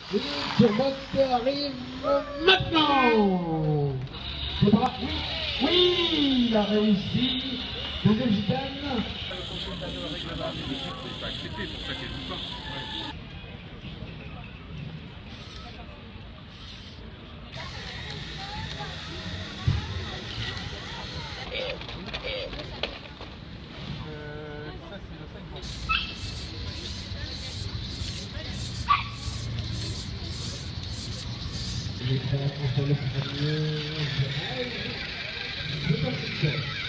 Et Turbotte arrive maintenant. C'est pas. Oui, oui, il a réussi. Deuxième gitane. Les créateurs sur le premier virage. C'est pas succès.